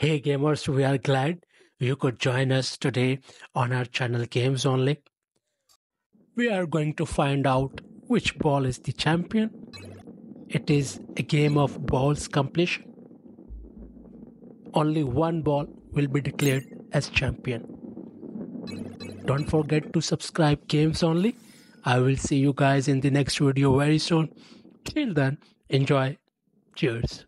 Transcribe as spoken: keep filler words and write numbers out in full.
Hey gamers, we are glad you could join us today on our channel Games Only. We are going to find out which ball is the champion. It is a game of balls completion. Only one ball will be declared as champion. Don't forget to subscribe Games Only. I will see you guys in the next video very soon. Till then, enjoy. Cheers.